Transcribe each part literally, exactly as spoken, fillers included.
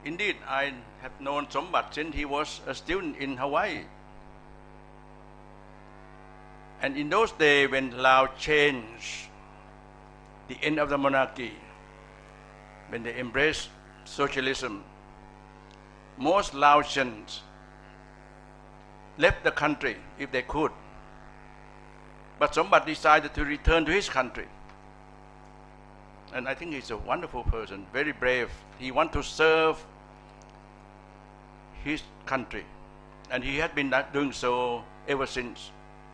Indeed, I have known Sombat since he was a student in Hawaii. And in those days when Laos changed the end of the monarchy, when they embraced socialism, most Laotians left the country if they could. But Sombat decided to return to his country. And I think he's a wonderful person, very brave. He wants to serve his country. And he had been doing so ever since.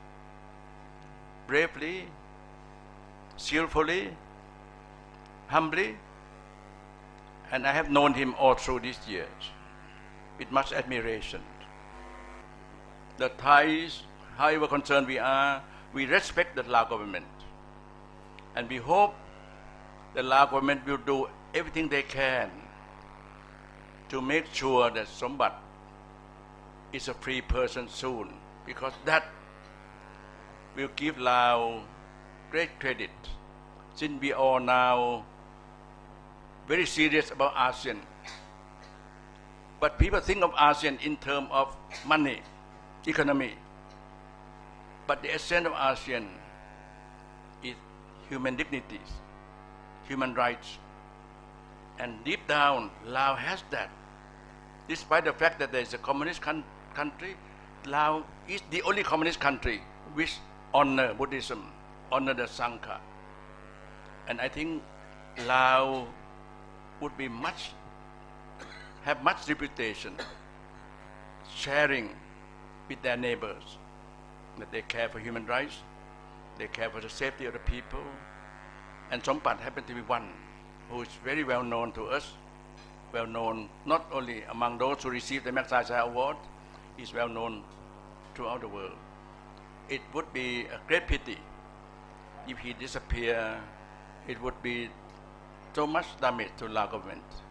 Bravely, skillfully, humbly. And I have known him all through these years with much admiration. The Thais, however concerned we are, we respect the Lao government. And we hope the Lao government will do everything they can to make sure that Sombat is a free person soon, because that will give Lao great credit, since we are now very serious about ASEAN. But people think of ASEAN in terms of money, economy. But the essence of ASEAN is human dignities, human rights. And deep down, Laos has that. Despite the fact that there is a communist country, Laos is the only communist country which honor Buddhism, honor the Sangha. And I think Laos would be much, have much reputation, sharing with their neighbors, that they care for human rights, they care for the safety of the people. And Sombat happened to be one who is very well known to us, well known not only among those who received the Magsaysay Award, he's well known throughout the world. It would be a great pity if he disappeared. It would be so much damage to Lao government.